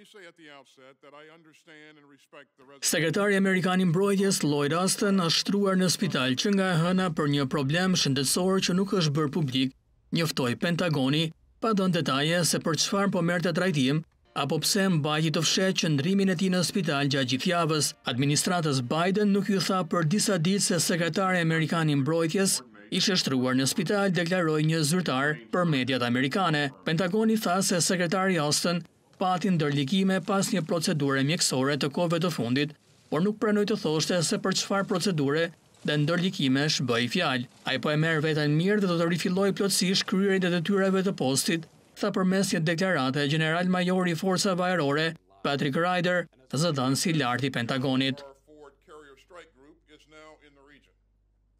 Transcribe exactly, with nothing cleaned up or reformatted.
Sekretari Amerikan I Mbrojtjes Lloyd Austin është shtruar në spital që nga e hëna për një problem shëndetësor që nuk është bërë publik, njoftoi Pentagoni, pa dhënë detaje se për çfarë po merrte trajtim apo pse mbajti të fshehtë qëndrimin e tij në spital gjatë gjithë javës. Administratës Biden nuk ju tha për disa ditë se sekretari Amerikan I Mbrojtjes ishte shtruar në spital, deklaroi një zyrtar për mediat amerikane. Pentagoni tha se sekretari Austin pati ndërligime pas një procedure mjekësore të kohëve të fundit, por nuk pranoi të thoshte se për çfarë procedure dhe ndërligimesh bëi fjalë. Ai po e merr veten mirë dhe do të rifillojë plotësisht kryerjen e detyrave të postit, tha përmes një deklarate general majori i forcave ajrore Patrick Ryder, zëdhënësi i lartë I Pentagonit.